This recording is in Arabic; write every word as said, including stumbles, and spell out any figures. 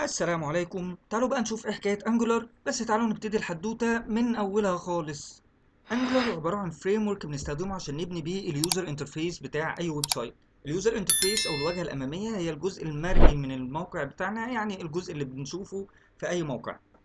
السلام عليكم. تعالوا بقى نشوف ايه حكايه انجولار، بس تعالوا نبتدي الحدوته من اولها خالص. انجولار عباره عن فريم ورك بنستخدمه عشان نبني بيه اليوزر انترفيس بتاع اي ويب سايت. اليوزر انترفيس او الواجهه الاماميه هي الجزء المرئي من الموقع بتاعنا، يعني الجزء اللي بنشوفه في اي موقع.